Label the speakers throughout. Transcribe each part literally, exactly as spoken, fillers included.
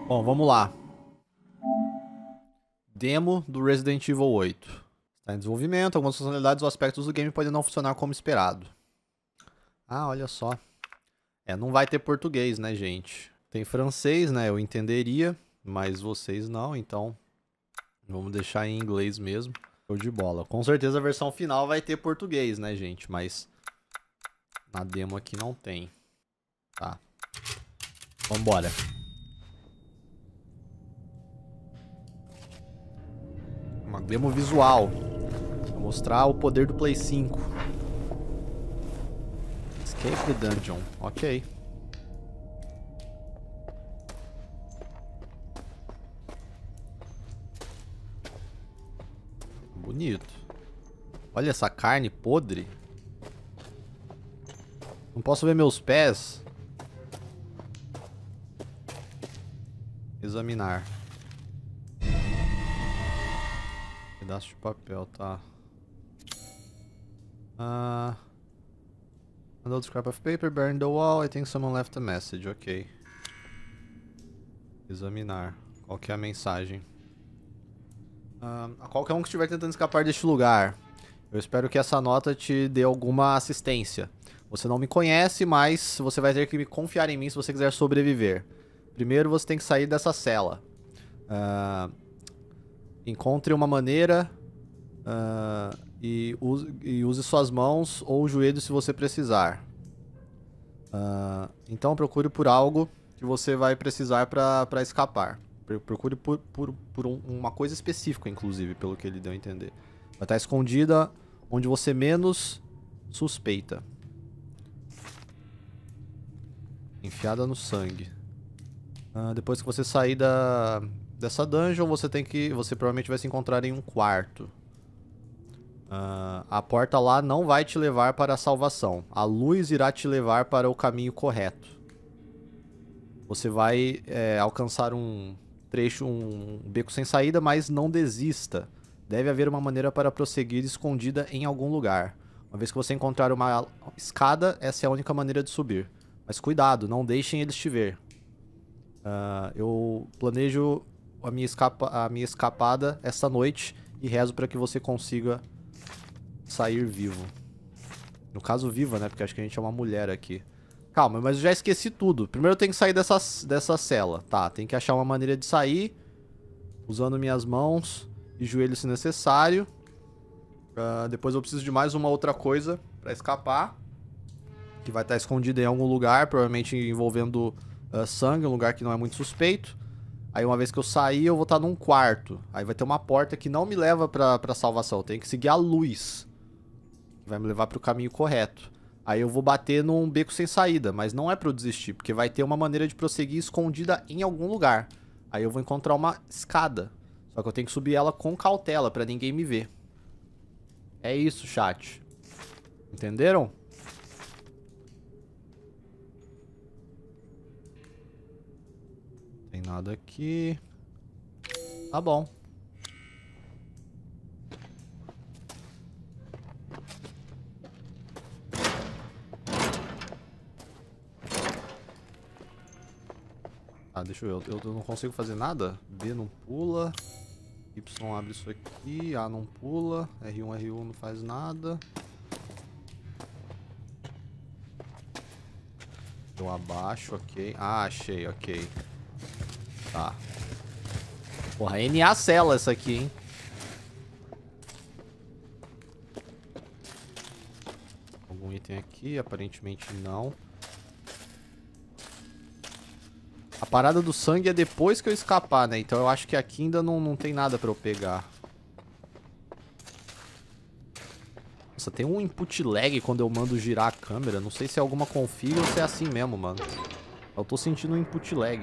Speaker 1: Bom, vamos lá. Demo do Resident Evil oito. Está em desenvolvimento, algumas funcionalidades ou aspectos do game podem não funcionar como esperado. Ah, olha só. É, não vai ter português, né, gente? Tem francês, né, eu entenderia, mas vocês não, então vamos deixar em inglês mesmo. Show de bola. Com certeza a versão final vai ter português, né, gente? Mas na demo aqui não tem. Tá. Vambora. Uma demo visual. Pra mostrar o poder do Play cinco. Escape the Dungeon. Ok. Bonito. Olha essa carne podre. Não posso ver meus pés. Examinar. Pedaço de papel, tá. Ah... Uh, Another scrap of paper, burned the wall. I think someone left a message. Ok. Examinar. Qual que é a mensagem? Uh, a qualquer um que estiver tentando escapar deste lugar, eu espero que essa nota te dê alguma assistência. Você não me conhece, mas você vai ter que confiar em mim se você quiser sobreviver. Primeiro você tem que sair dessa cela. Uh, encontre uma maneira uh, e, use, e use suas mãos ou joelhos se você precisar. Uh, então procure por algo que você vai precisar para escapar. Procure por, por, por um, uma coisa específica, inclusive, pelo que ele deu a entender. Vai estar escondida onde você menos suspeita. Enfiada no sangue. Uh, depois que você sair da, dessa dungeon, você tem que. Você provavelmente vai se encontrar em um quarto. Uh, a porta lá não vai te levar para a salvação. A luz irá te levar para o caminho correto. Você vai é, alcançar um trecho, um beco sem saída, mas não desista. Deve haver uma maneira para prosseguir escondida em algum lugar. Uma vez que você encontrar uma escada, essa é a única maneira de subir. Mas cuidado, não deixem eles te ver. Uh, eu planejo a minha, escapa a minha escapada esta noite e rezo para que você consiga sair vivo. No caso, viva, né? Porque acho que a gente é uma mulher aqui. Calma, mas eu já esqueci tudo. Primeiro eu tenho que sair dessa, dessa cela. Tá, tem que achar uma maneira de sair. Usando minhas mãos e joelhos se necessário. Uh, depois eu preciso de mais uma outra coisa pra escapar. Que vai estar escondida em algum lugar. Provavelmente envolvendo uh, sangue. Um lugar que não é muito suspeito. Aí uma vez que eu sair eu vou estar num quarto. Aí vai ter uma porta que não me leva pra, pra salvação. Eu tenho que seguir a luz. Que vai me levar pro caminho correto. Aí eu vou bater num beco sem saída, mas não é pra eu desistir, porque vai ter uma maneira de prosseguir escondida em algum lugar. Aí eu vou encontrar uma escada, só que eu tenho que subir ela com cautela pra ninguém me ver. É isso, chat. Entenderam? Tem nada aqui. Tá bom. Ah, deixa eu ver, eu, eu não consigo fazer nada? B não pula. Y abre isso aqui, A não pula. R um, R um não faz nada. Eu abaixo, ok. Ah, achei, ok. Tá. Porra, N A cela essa aqui, hein? Algum item aqui? Aparentemente não. A parada do sangue é depois que eu escapar, né? Então eu acho que aqui ainda não, não tem nada pra eu pegar. Nossa, tem um input lag quando eu mando girar a câmera. Não sei se é alguma config ou se é assim mesmo, mano. Eu tô sentindo um input lag.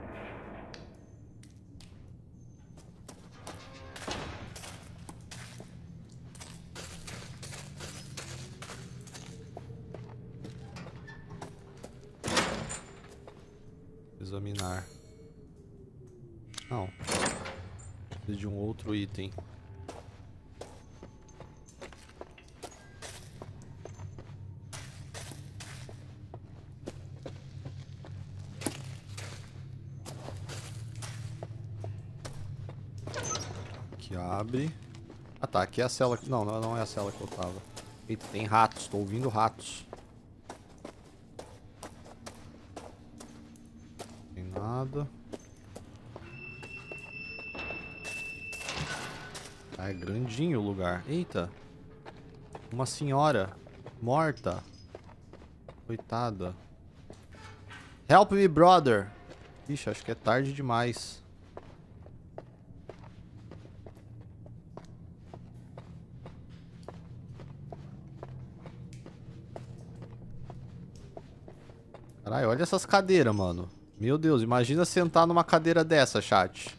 Speaker 1: Examinar. Não. Preciso de um outro item. Aqui abre. Ah tá, aqui é a cela... Não, não é a cela que eu tava. Eita, tem ratos, tô ouvindo ratos. Tem nada. Ah, é grandinho o lugar. Eita. Uma senhora morta. Coitada. Help me, brother. Ixi, acho que é tarde demais. Caralho, olha essas cadeiras, mano. Meu Deus, imagina sentar numa cadeira dessa, chat.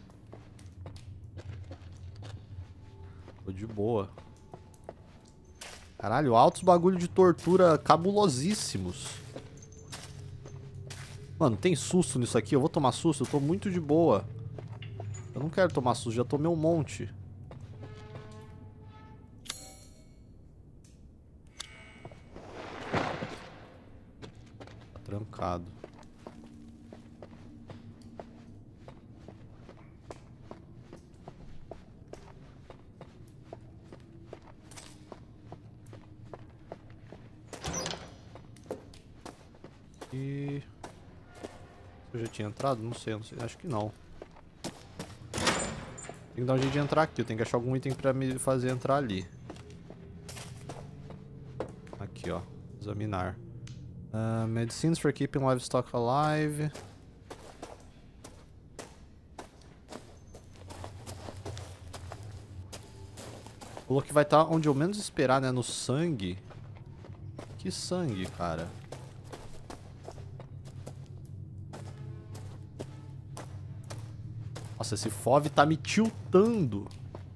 Speaker 1: Tô de boa. Caralho, altos bagulho de tortura cabulosíssimos. Mano, tem susto nisso aqui? Eu vou tomar susto? Eu tô muito de boa. Eu não quero tomar susto, já tomei um monte. Tá trancado. E... eu já tinha entrado? Não sei, não sei. Acho que não. Tem que dar um jeito de entrar aqui. Eu tenho que achar algum item pra me fazer entrar ali. Aqui, ó. Examinar. Uh, medicines for keeping livestock alive. Falou que vai estar onde eu menos esperar, né? No sangue. Que sangue, cara? Nossa, esse F O V tá me tiltando.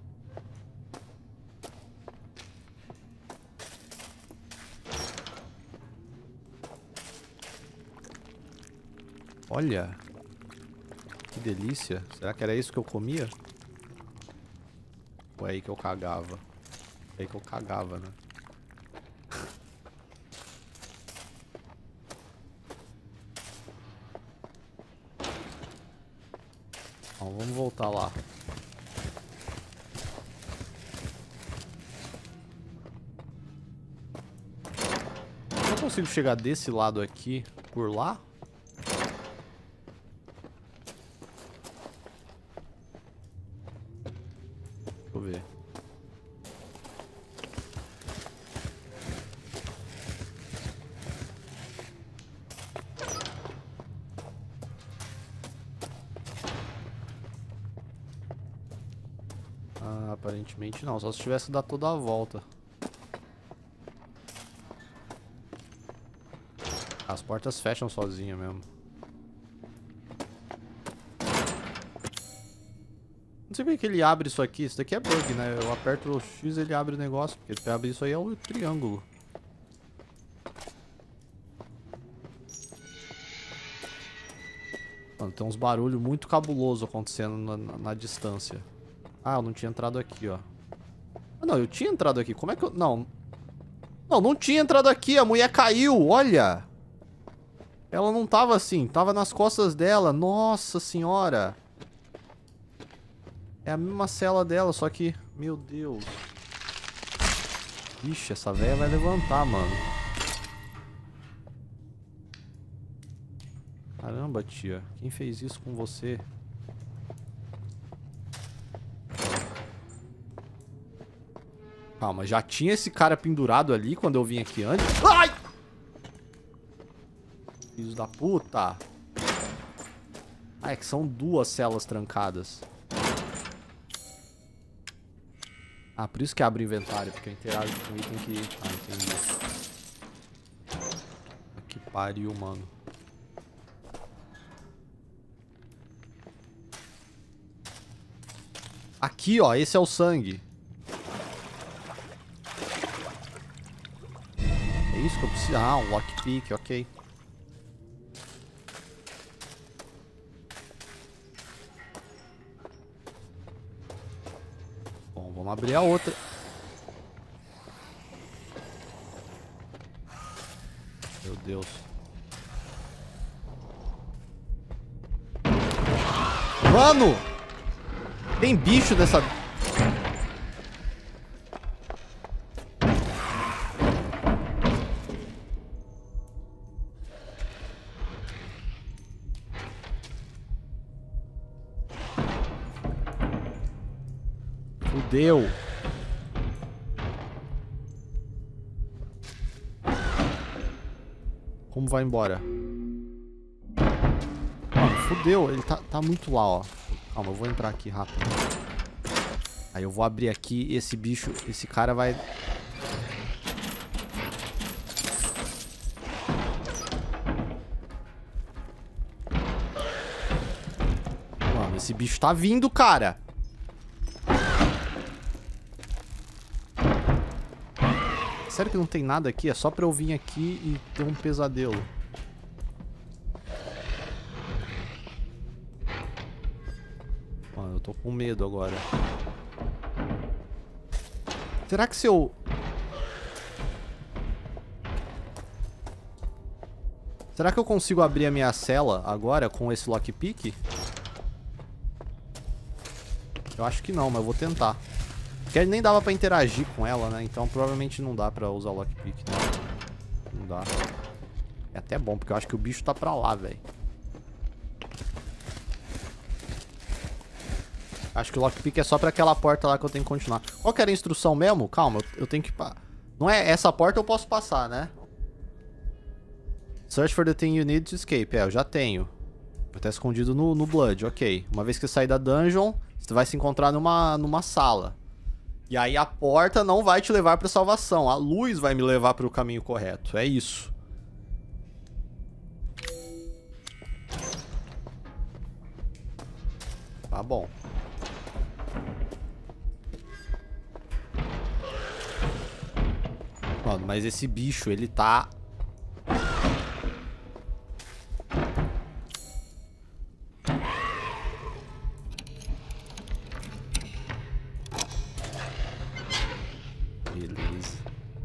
Speaker 1: Olha. Que delícia. Será que era isso que eu comia? Ou é aí que eu cagava? É aí que eu cagava, né? Bom, vamos voltar lá. Eu não consigo chegar desse lado aqui por lá? Deixa eu ver. Ah, aparentemente não, só se tivesse que dar toda a volta. As portas fecham sozinha mesmo. Não sei por que ele abre isso aqui. Isso daqui é bug, né? Eu aperto o X e ele abre o negócio. Porque pra abrir isso aí é o triângulo. Mano, tem uns barulhos muito cabulosos acontecendo na, na, na distância. Ah, eu não tinha entrado aqui, ó. Ah, não, eu tinha entrado aqui. Como é que eu... Não. Não, não tinha entrado aqui. A mulher caiu, olha. Ela não tava assim. Tava nas costas dela. Nossa senhora. É a mesma cela dela, só que... Meu Deus. Ixi, essa velha vai levantar, mano. Caramba, tia. Quem fez isso com você? Calma, já tinha esse cara pendurado ali quando eu vim aqui antes. Ai! Filhos da puta. Ah, é que são duas celas trancadas. Ah, por isso que abre o inventário, porque eu interajo com o item que... Ah, entendi. Que pariu, mano. Aqui, ó, esse é o sangue. É isso que eu preciso. Ah, um lockpick, ok. Bom, vamos abrir a outra. Meu Deus. Mano! Tem bicho dessa... Fudeu. Como vai embora? Mano, fudeu. Ele tá, tá muito lá, ó. Calma, eu vou entrar aqui rápido. Aí eu vou abrir aqui. Esse bicho, esse cara vai... Mano, esse bicho tá vindo, cara. Sério que não tem nada aqui? É só pra eu vir aqui e ter um pesadelo. Mano, eu tô com medo agora. Será que se eu... Será que eu consigo abrir a minha cela agora com esse lockpick? Eu acho que não, mas eu vou tentar. Porque nem dava pra interagir com ela, né? Então provavelmente não dá pra usar o lockpick, né? Não dá. É até bom, porque eu acho que o bicho tá pra lá, velho. Acho que o lockpick é só pra aquela porta lá que eu tenho que continuar. Qual que era a instrução mesmo? Calma, eu tenho que... Não é essa porta eu posso passar, né? Search for the thing you need to escape. É, eu já tenho. Tá escondido no, no Blood, ok. Uma vez que sair da dungeon, você vai se encontrar numa, numa sala. E aí a porta não vai te levar pra salvação. A luz vai me levar pro caminho correto. É isso. Tá bom. Mano, mas esse bicho, ele tá... Beleza.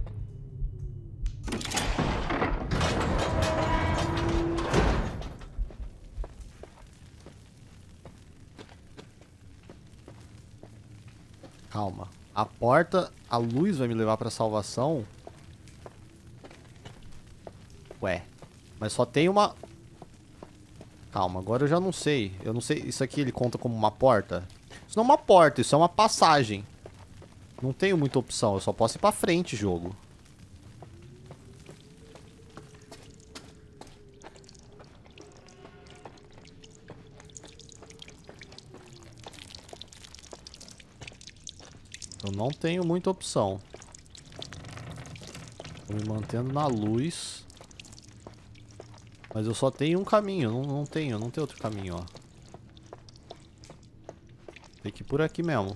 Speaker 1: Calma. A porta, a luz vai me levar pra salvação? Ué. Mas só tem uma... Calma, agora eu já não sei. Eu não sei... Isso aqui ele conta como uma porta? Isso não é uma porta, isso é uma passagem. Não tenho muita opção, eu só posso ir pra frente, jogo. Eu não tenho muita opção. Tô me mantendo na luz. Mas eu só tenho um caminho, não, não tenho, não tem outro caminho, ó. Tem que ir por aqui mesmo.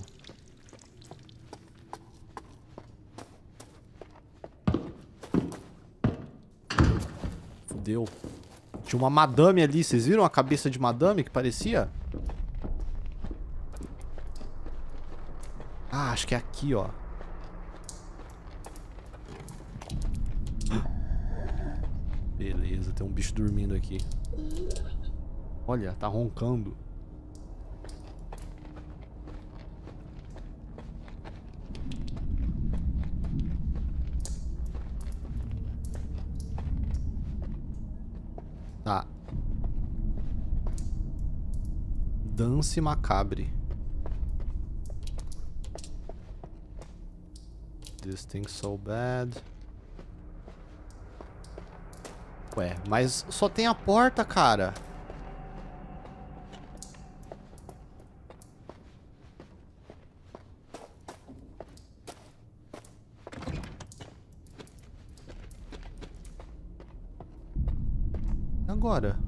Speaker 1: Fudeu. Tinha uma madame ali, vocês viram a cabeça de madame que parecia? Ah, acho que é aqui, ó. Beleza, tem um bicho dormindo aqui. Olha, tá roncando. Tá. Dance macabre. This thing's so bad. Ué, mas só tem a porta, cara. Agora.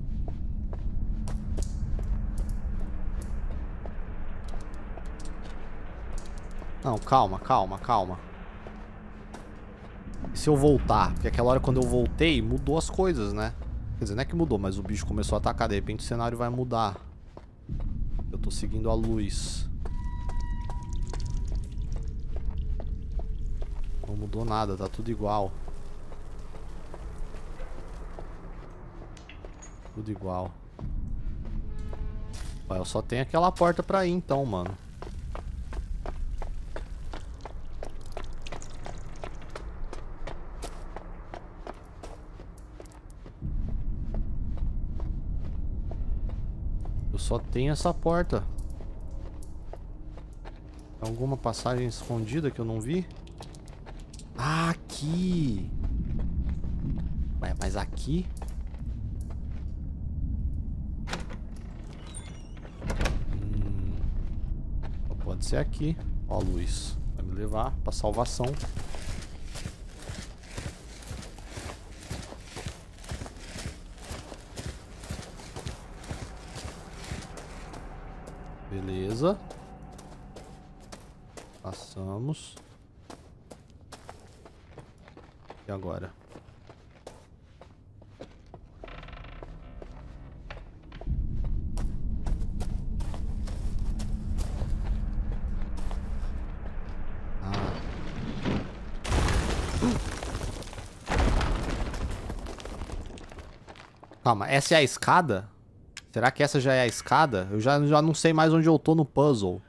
Speaker 1: Não, calma, calma, calma. E se eu voltar? Porque aquela hora quando eu voltei, mudou as coisas, né? Quer dizer, não é que mudou, mas o bicho começou a atacar. De repente o cenário vai mudar. Eu tô seguindo a luz. Não mudou nada, tá tudo igual. Tudo igual. Ué, eu só tenho aquela porta pra ir então, mano. Eu só tenho essa porta. Alguma passagem escondida que eu não vi? Ah, aqui! Ué, mas aqui? Hum, pode ser aqui. Ó a luz. Vai me levar pra salvação. Beleza. Passamos. E agora? Ah. Calma, essa é a escada? Será que essa já é a escada? Eu já, já não sei mais onde eu tô no puzzle.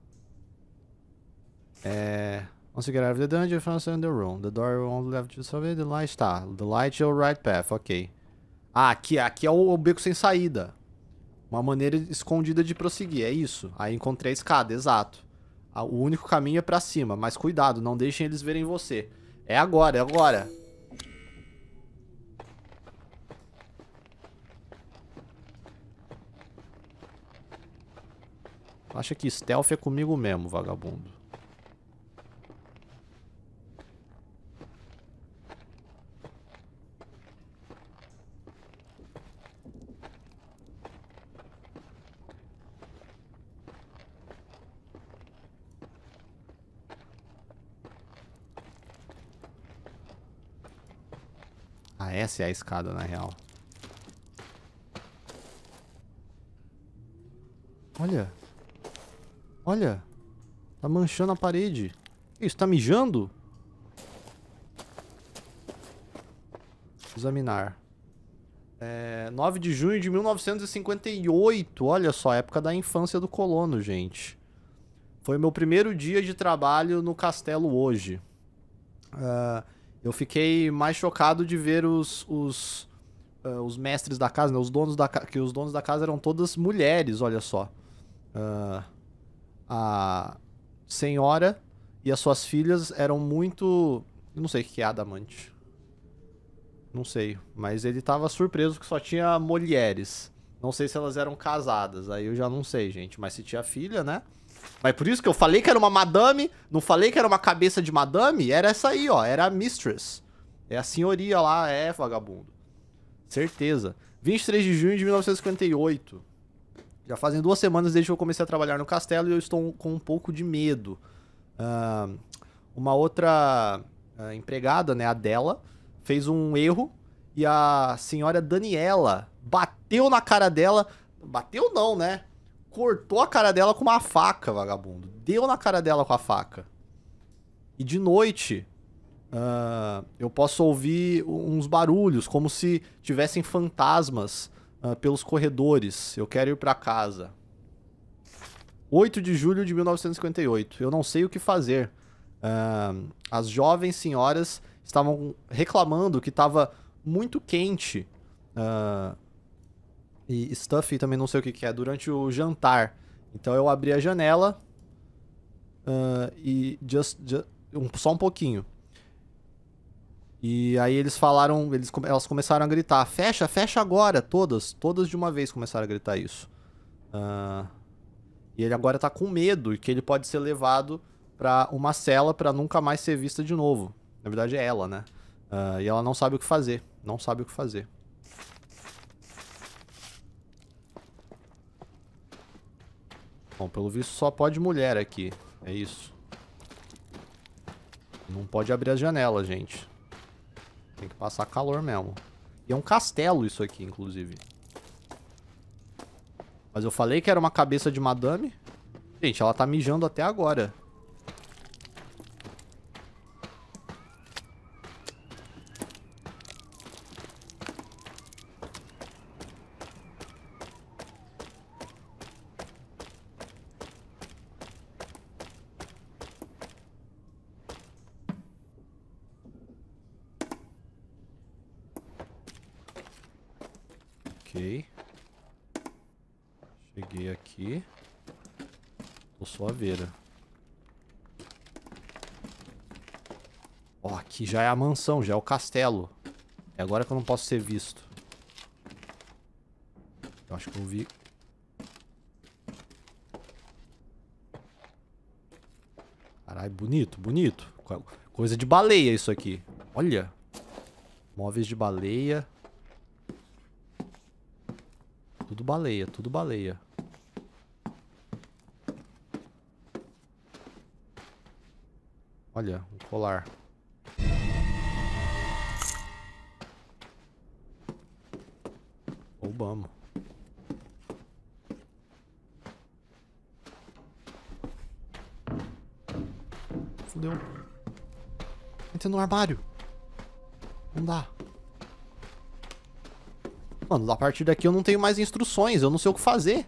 Speaker 1: É... Once you get out of the dungeon, you find the room. The door on the left to survey, the light tá. The light is the right path, ok. Ah, aqui, aqui é o, o beco sem saída. Uma maneira escondida de prosseguir, é isso. Aí encontrei a escada, exato. Ah, o único caminho é pra cima, mas cuidado, não deixem eles verem você. É agora, é agora. Acha que stealth é comigo mesmo, vagabundo. Ah, essa é a escada, na real. Olha. Olha. Tá manchando a parede. Isso, tá mijando? Examinar. É, nove de junho de mil novecentos e cinquenta e oito. Olha só, época da infância do colono, gente. Foi meu primeiro dia de trabalho no castelo hoje. Uh, eu fiquei mais chocado de ver os, os, uh, os mestres da casa, né? Os donos da casa, que os donos da casa eram todas mulheres, olha só. Uh, a senhora e as suas filhas eram muito... Eu não sei o que é adamante. Não sei, mas ele tava surpreso que só tinha mulheres. Não sei se elas eram casadas, aí eu já não sei, gente. Mas se tinha filha, né? Mas por isso que eu falei que era uma madame, não falei que era uma cabeça de madame, era essa aí, ó, era a mistress. É a senhoria lá, é, vagabundo. Certeza. vinte e três de junho de mil novecentos e cinquenta e oito. Já fazem duas semanas desde que eu comecei a trabalhar no castelo e eu estou com um pouco de medo. Uh, uma outra uh, empregada, né, a dela, fez um erro e a senhora Daniela bateu na cara dela. Bateu não, né? Cortou a cara dela com uma faca, vagabundo. Deu na cara dela com a faca. E de noite, uh, eu posso ouvir uns barulhos, como se tivessem fantasmas uh, pelos corredores. Eu quero ir pra casa. oito de julho de mil novecentos e cinquenta e oito. Eu não sei o que fazer. Uh, as jovens senhoras estavam reclamando que estava muito quente. Uh, E stuffy também não sei o que que é, durante o jantar. Então eu abri a janela uh, e just, just um, só um pouquinho. E aí eles falaram, eles, elas começaram a gritar, fecha, fecha agora, todas, todas de uma vez começaram a gritar isso. Uh, e ele agora tá com medo que ele pode ser levado pra uma cela pra nunca mais ser vista de novo. Na verdade é ela, né? Uh, e ela não sabe o que fazer, não sabe o que fazer. Bom, pelo visto só pode mulher aqui. É isso. Não pode abrir as janelas, gente. Tem que passar calor mesmo. E é um castelo isso aqui, inclusive. Mas eu falei que era uma cabeça de madame. Gente, ela tá mijando até agora. Ok. Cheguei aqui. Tô suaveira. Ó, aqui já é a mansão, já é o castelo. É agora que eu não posso ser visto. Eu acho que eu vi... Caralho, bonito, bonito. Coisa de baleia isso aqui. Olha. Móveis de baleia. Tudo baleia, tudo baleia. Olha, um colar. Roubamos. Fudeu. Entra no armário. Não dá. Mano, a partir daqui eu não tenho mais instruções. Eu não sei o que fazer.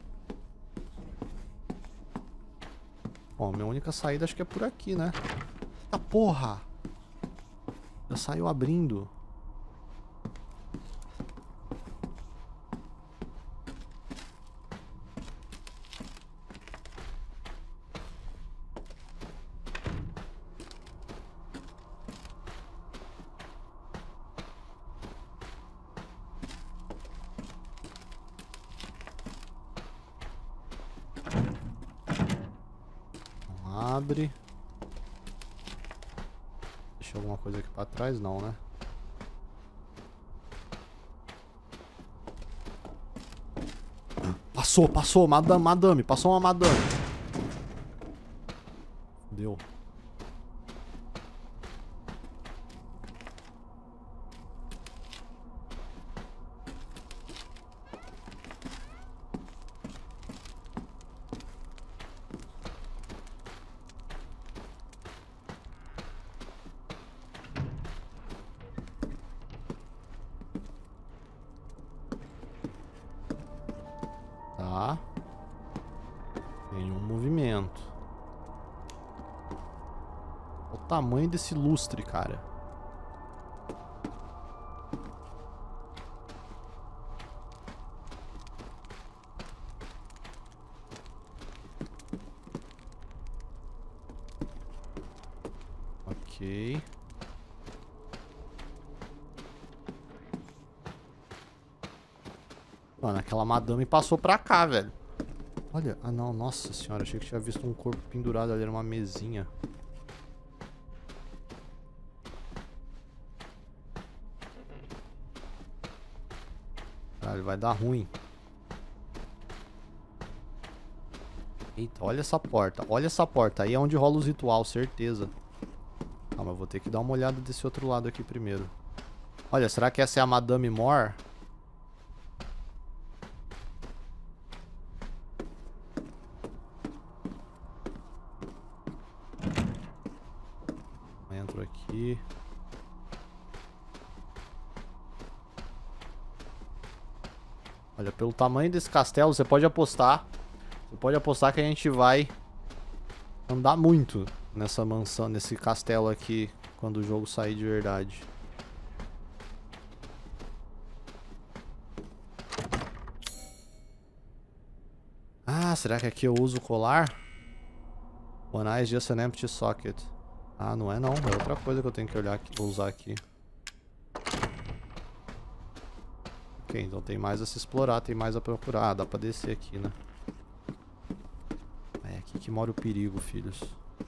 Speaker 1: Ó, minha única saída acho que é por aqui, né? Eita porra! Já saiu abrindo. Abre. Deixa alguma coisa aqui pra trás? Não, né? Passou, passou. Madame, madame. Passou uma madame. Deu. Tá. Tem um movimento. Olha o tamanho desse lustre, cara. Ok. Mano, aquela madame passou pra cá, velho. Olha, ah não, nossa senhora, achei que tinha visto um corpo pendurado ali numa mesinha. Caralho, vai dar ruim. Eita, olha essa porta, olha essa porta. Aí é onde rola os ritual, certeza. Calma, eu vou ter que dar uma olhada desse outro lado aqui primeiro. Olha, será que essa é a Madame Mor? Entro aqui. Olha, pelo tamanho desse castelo, você pode apostar. Você pode apostar que a gente vai andar muito nessa mansão, nesse castelo aqui, quando o jogo sair de verdade. Ah, será que aqui eu uso o colar? One eye is just an empty socket. Ah, não é não. É outra coisa que eu tenho que olhar aqui, usar aqui. Ok, então tem mais a se explorar, tem mais a procurar. Ah, dá pra descer aqui, né? É aqui que mora o perigo, filhos.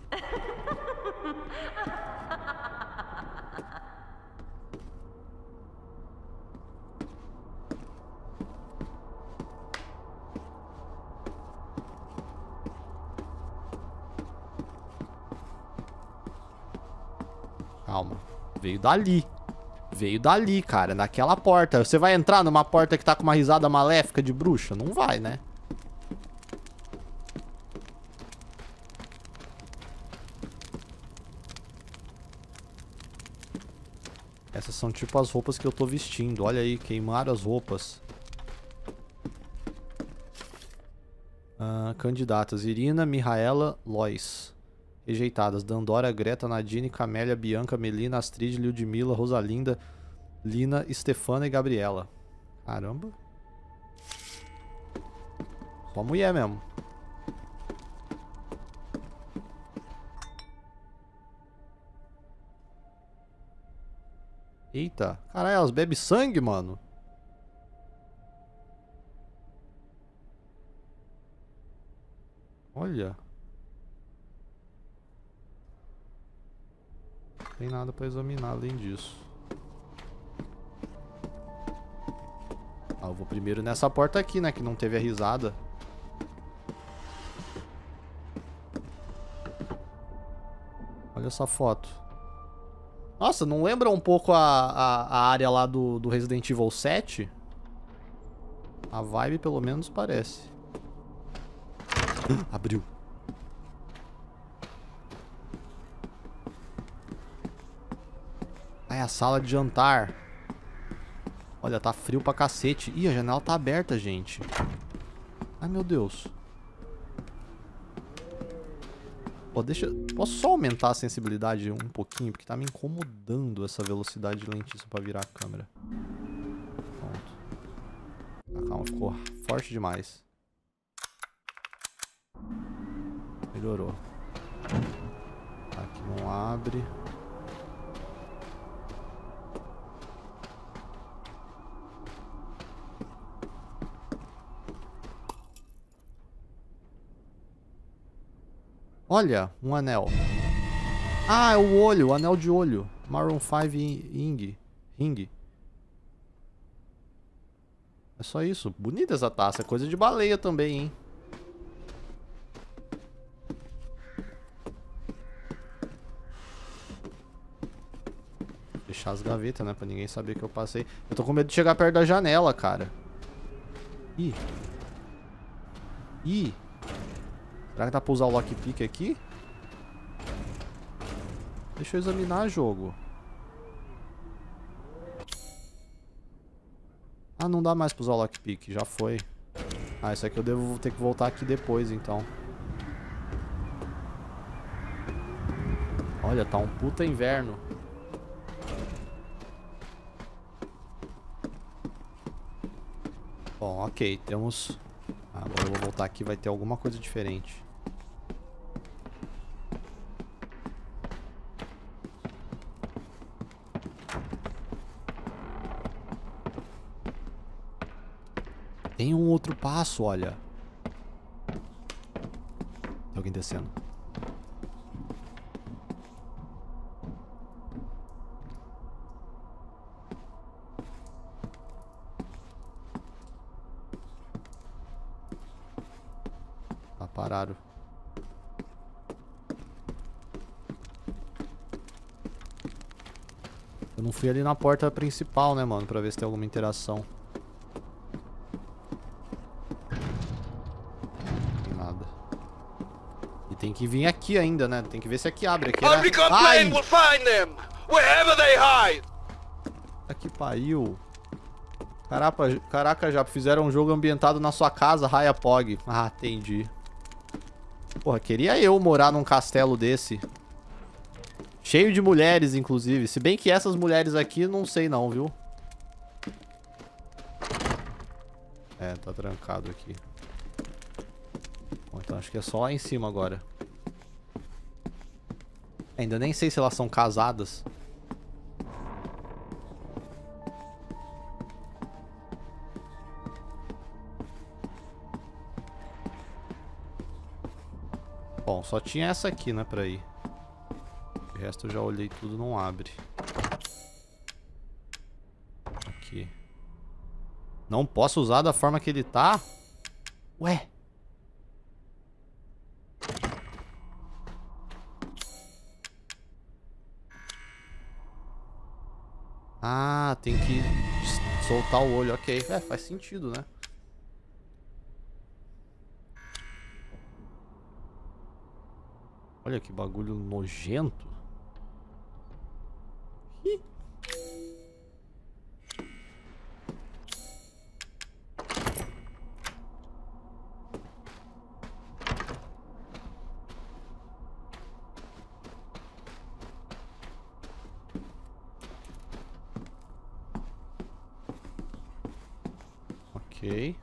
Speaker 1: Calma. Veio dali. Veio dali, cara. Naquela porta. Você vai entrar numa porta que tá com uma risada maléfica de bruxa? Não vai, né? Essas são tipo as roupas que eu tô vestindo. Olha aí, queimaram as roupas. Ah, candidatas. Irina, Mihaela, Lois. Rejeitadas. Dandora, Greta, Nadine, Camélia, Bianca, Melina, Astrid, Lyudmila, Rosalinda, Lina, Stefana e Gabriela. Caramba. Só mulher mesmo. Eita. Caralho, elas bebem sangue, mano. Olha. Não tem nada pra examinar além disso. Ah, eu vou primeiro nessa porta aqui, né? Que não teve a risada. Olha essa foto. Nossa, não lembra um pouco a, a, a área lá do, do Resident Evil sete? A vibe, pelo menos, parece. Abriu. Ah, é a sala de jantar. Olha, tá frio pra cacete. Ih, a janela tá aberta, gente. Ai, meu Deus. Pô, deixa... Posso só aumentar a sensibilidade um pouquinho? Porque tá me incomodando essa velocidade lentíssima pra virar a câmera. Pronto. Ah, calma, ficou forte demais. Melhorou. Aqui não abre. Olha, um anel. Ah, é o olho, o anel de olho. Maroon cinco Ring. Ring. É só isso. Bonita essa taça. É coisa de baleia também, hein? Fechar as gavetas, né? Pra ninguém saber que eu passei. Eu tô com medo de chegar perto da janela, cara. Ih. Ih. Será que dá pra usar o lockpick aqui? Deixa eu examinar, jogo. Ah, não dá mais pra usar o lockpick. Já foi. Ah, isso aqui eu devo ter que voltar aqui depois, então. Olha, tá um puta inverno. Bom, ok. Temos... Ah, agora eu vou voltar aqui. Vai ter alguma coisa diferente. Tem um outro passo, olha. Tem alguém descendo. Tá, pararam. Eu não fui ali na porta principal, né, mano? Pra ver se tem alguma interação. Tem que vir aqui ainda, né? Tem que ver se aqui abre. Aqui era... Ai! Aqui pariu. Caraca, caraca, já fizeram um jogo ambientado na sua casa, Raya Pog. Ah, entendi. Porra, queria eu morar num castelo desse. Cheio de mulheres, inclusive. Se bem que essas mulheres aqui, não sei não, viu? É, tá trancado aqui. Bom, então acho que é só lá em cima agora. Ainda nem sei se elas são casadas. Bom, só tinha essa aqui, né, pra ir. O resto eu já olhei tudo, não abre. Aqui. Não posso usar da forma que ele tá? Ué? Ah, tem que soltar o olho. Ok, é, faz sentido, né? Olha que bagulho nojento. Ih. Ok.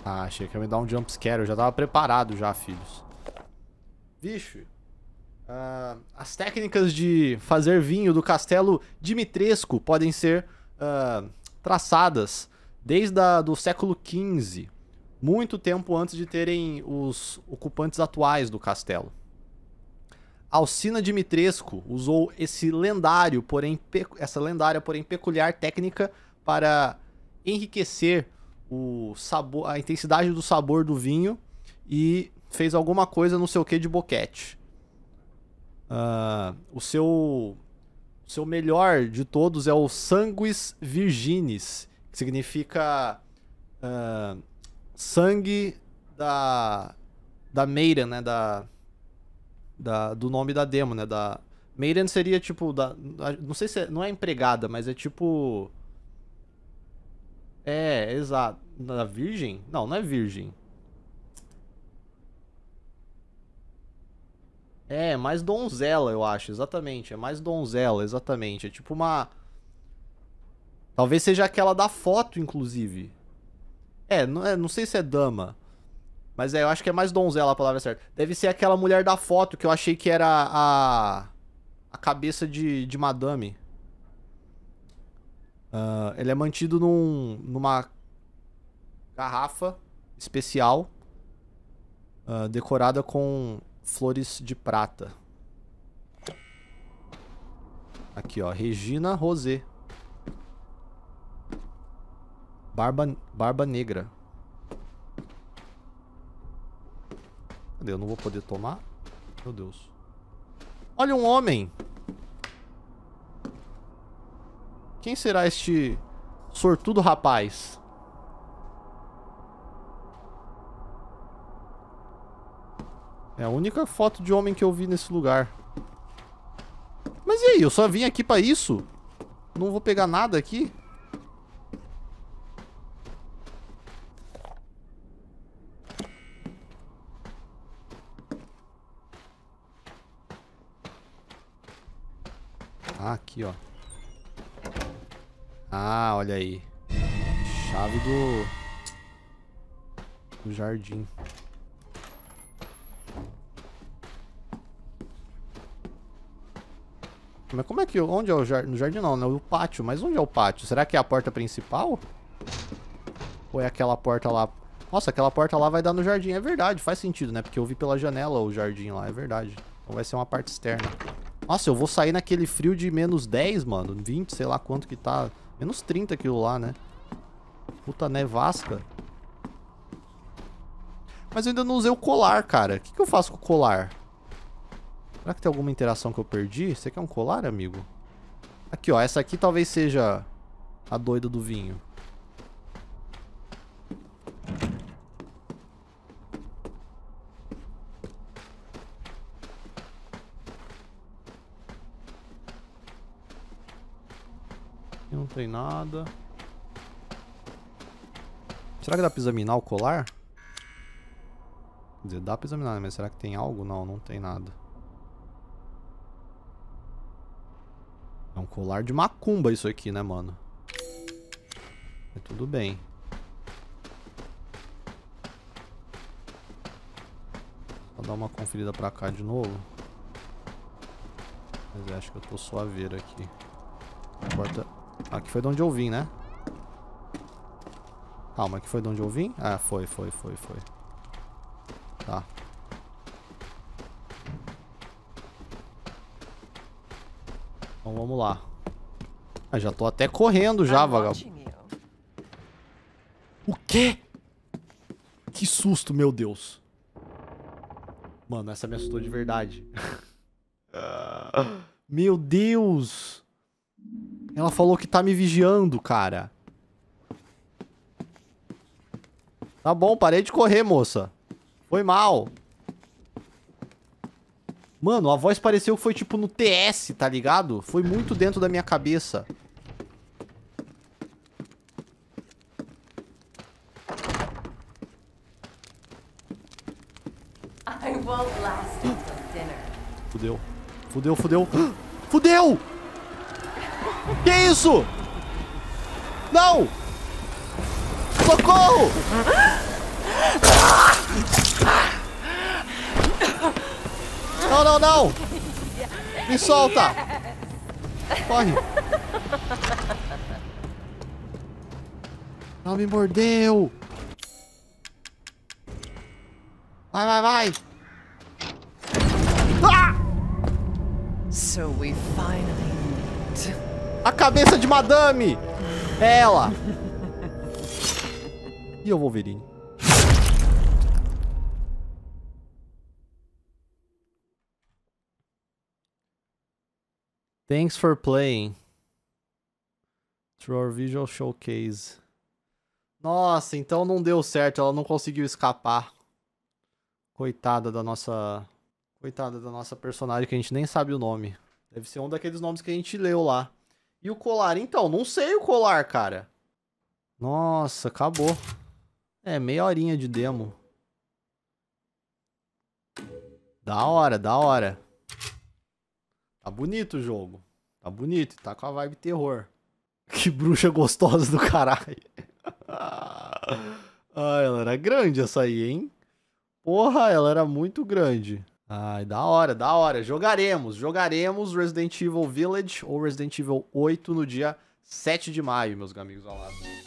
Speaker 1: Ah, achei que ia me dar um jumpscare. Eu já tava preparado já, filhos. Vixe. Uh, as técnicas de fazer vinho do castelo Dimitrescu podem ser uh, traçadas desde a, do século quinze. Muito tempo antes de terem os ocupantes atuais do castelo. Alcina Dimitrescu usou esse lendário, porém, essa lendária, porém peculiar técnica para enriquecer o sabor, a intensidade do sabor do vinho e fez alguma coisa no seu quê de boquete. Uh, o seu, o seu melhor de todos é o Sanguis Virginis, que significa uh, sangue da, da Maiden, né? Da, da, do nome da demo, né? Da, Maiden seria tipo, da, não sei se é, não é empregada, mas é tipo... É, exato. Da virgem? Não, não é virgem. É, mais donzela, eu acho, exatamente. É mais donzela, exatamente. É tipo uma... Talvez seja aquela da foto, inclusive. É, não, é, não sei se é dama. Mas é, eu acho que é mais donzela a palavra certa. Deve ser aquela mulher da foto que eu achei que era a... A cabeça de, de madame. Uh, ele é mantido num, numa garrafa especial. Uh, decorada com... flores de prata. Aqui, ó. Regina Rosé. Barba, barba negra. Cadê? Eu não vou poder tomar? Meu Deus. Olha um homem. Quem será este sortudo rapaz? É a única foto de homem que eu vi nesse lugar. Mas e aí? Eu só vim aqui pra isso? Não vou pegar nada aqui? Ah, aqui, ó. Ah, olha aí. Chave do... do jardim. Mas como é que... Onde é o jardim? No jardim não, né? O pátio. Mas onde é o pátio? Será que é a porta principal? Ou é aquela porta lá? Nossa, aquela porta lá vai dar no jardim. É verdade, faz sentido, né? Porque eu vi pela janela o jardim lá, é verdade. Então vai ser uma parte externa. Nossa, eu vou sair naquele frio de menos dez, mano. vinte, sei lá quanto que tá. Menos trinta aquilo lá, né? Puta nevasca. Mas eu ainda não usei o colar, cara. O que, que eu faço com o colar? Será que tem alguma interação que eu perdi? Você quer um colar, amigo? Aqui, ó. Essa aqui talvez seja a doida do vinho. Aqui não tem nada. Será que dá pra examinar o colar? Quer dizer, dá pra examinar, mas será que tem algo? Não, não tem nada. É um colar de macumba isso aqui, né, mano? Mas tudo bem. Vou dar uma conferida pra cá de novo. Mas eu acho que eu tô suaveiro aqui. A porta... Aqui foi de onde eu vim, né? Calma, aqui foi de onde eu vim? Ah, foi, foi, foi, foi. Tá. Então vamos lá. Ah, já tô até correndo já, vagabundo. O quê? Que susto, meu Deus. Mano, essa me assustou de verdade. Meu Deus. Ela falou que tá me vigiando, cara. Tá bom, parei de correr, moça. Foi mal. Mano, a voz pareceu que foi tipo no T S, tá ligado? Foi muito dentro da minha cabeça.
Speaker 2: I won't last until dinner.
Speaker 1: Fudeu. Fudeu, fudeu. Fudeu! Que isso? Não! Socorro! Não, não, não! Me solta! Corre! Não me mordeu! Vai, vai, vai! Ah!
Speaker 3: So we finally meet.
Speaker 1: A cabeça de madame! É ela! E o Wolverine? Thanks for playing. Through our visual showcase. Nossa, então não deu certo, ela não conseguiu escapar. Coitada da nossa... Coitada da nossa personagem que a gente nem sabe o nome. Deve ser um daqueles nomes que a gente leu lá. E o colar? Então, não sei o colar, cara. Nossa, acabou. É, meia horinha de demo. Da hora, da hora. Tá bonito o jogo. Tá bonito, tá com a vibe terror. Que bruxa gostosa do caralho. Ah, ela era grande essa aí, hein? Porra, ela era muito grande. Ai, da hora, da hora. Jogaremos, jogaremos Resident Evil Village ou Resident Evil oito no dia sete de maio, meus amigos. Olha lá.